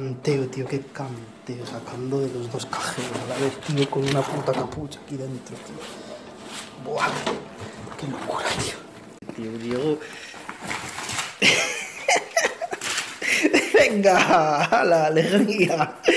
Tío, qué canteo, sacando de los dos cajeros a la vez, tío, con una puta capucha aquí dentro, tío. Buah, qué locura, tío. Tío, Diego. Venga, a la alegría.